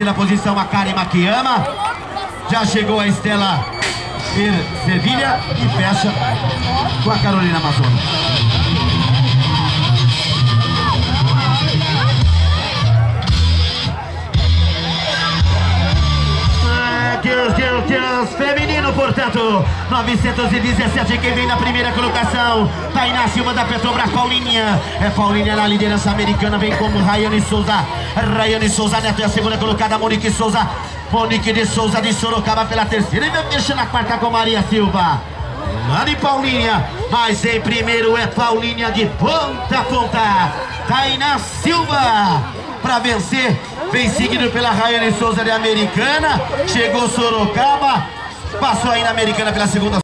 pela posição a Karen Makiyama. Já chegou a Estela Sevilha e fecha com a Carolina Amazonas. Deus, feminino, portanto, 917, quem vem na primeira colocação, Tainá Silva da Petrobras, Paulinha, Paulinha na liderança americana, vem como Rayane Souza Neto é a segunda colocada, Monique de Souza de Sorocaba pela terceira, e vai fechando a quarta com Maria Silva, Mari Paulinha, mas em primeiro é Paulinha de ponta a ponta, Tainá Silva, para vencer. Vem seguido pela Rayane Souza de Americana. Chegou Sorocaba. Passou aí na Americana pela segunda.